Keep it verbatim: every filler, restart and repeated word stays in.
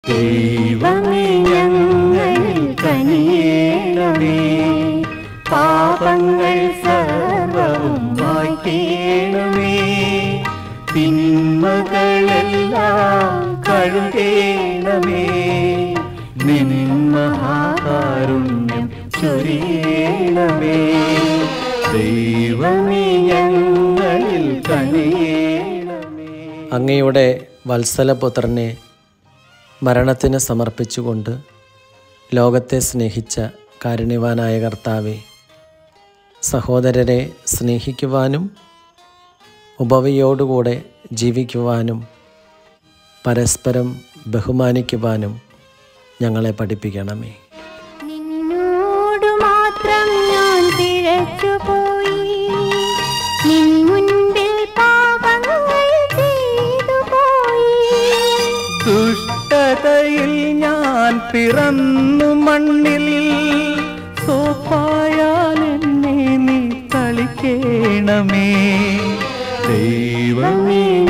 ദൈവമേ ഞങ്ങളിൽ കനിയേണമേ, പാപങ്ങൾ സർവ്വവും മായ്ക്കേണമേ, തിന്മകളെല്ലാം കഴുകേണമേ, നിൻ മഹാകാരുണ്യം ചൊരിയണമേ. ദൈവമേ ഞങ്ങളിൽ കനിയേണമേ. അങ്ങയുടെ വത്സലപുത്രനെ മരണത്തിന് സമർപ്പിച്ചുകൊണ്ട് ലോകത്തെ സ്നേഹിച്ച കാരുണ്യവാനായ കർത്താവേ, സഹോദരരെ സ്നേഹിക്കുവാനും ഉപവിയോടുകൂടെ ജീവിക്കുവാനും പരസ്പരം ബഹുമാനിക്കുവാനും ഞങ്ങളെ പഠിപ്പിക്കണമേ. നിന്നോട് മാത്രം ഞാൻ പിഴച്ചുപോയി, നിൻ മുൻപിൽ പാപങ്ങൾ ചെയ്തു പോയി. ദുഷ്ടതയിൽ ഞാൻ പിറന്നു മണ്ണിൽ, സോപ്പായാൽ എന്നെ നീ തളിക്കേണമേ. ദൈവമേ